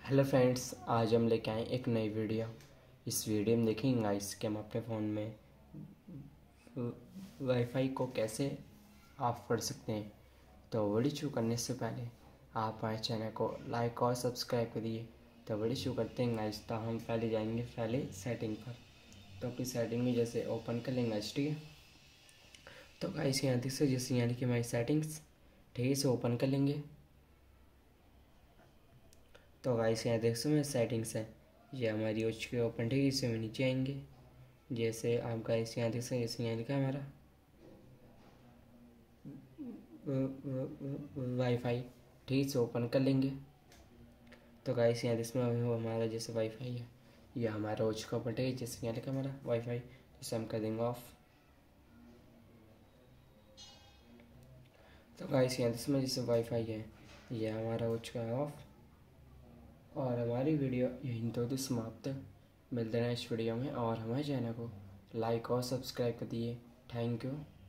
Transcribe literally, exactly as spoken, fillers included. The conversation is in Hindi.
हेलो फ्रेंड्स, आज हम लेके आए एक नई वीडियो। इस वीडियो में देखेंगे गाइस कि हम अपने फ़ोन में वाईफाई को कैसे ऑफ कर सकते हैं। तो वीडियो शुरू करने से पहले आप हमारे चैनल को लाइक और सब्सक्राइब करिए। तो वीडियो शुरू करते हैं गाइस। तो हम पहले जाएंगे पहले सेटिंग पर। तो अपनी सेटिंग में जैसे ओपन कर लेंगे गाइस, ठीक है। तो गाइस यहाँ देख सकते जैसे यहाँ लिखी हमारी सेटिंग्स, ठीक है, इसे ओपन कर लेंगे। तो गाइस यहाँ देख सकते हैं सेटिंग्स है, ये हमारी हो चुकी है ओपन, ठीक है। इसमें नीचे आएंगे, जैसे आप गाइस यहाँ देख सकते हैं जैसे यहाँ लिखा है हमारा वाईफाई, ठीक है, इसे ओपन कर लेंगे। तो गाइस यहाँ इसमें हमारा जैसे वाईफाई है, ये हमारा हो चुका ओपन, ठीक है। जैसे यहाँ लिखा हमारा वाईफाई, जैसे हम कर देंगे ऑफ। तो गाइस यहाँ इसमें जैसे वाईफाई है, ये हमारा हो चुका है ऑफ। और हमारी वीडियो यहीं तो समाप्त है। मिलते हैं इस वीडियो में, और हमारे चैनल को लाइक और सब्सक्राइब कर दिए। Thank you.